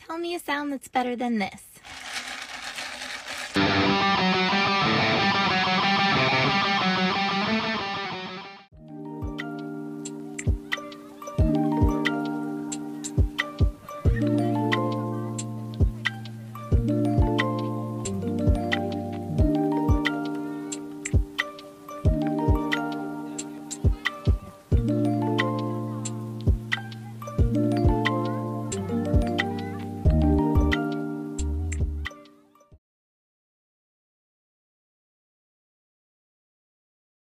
Tell me a sound that's better than this.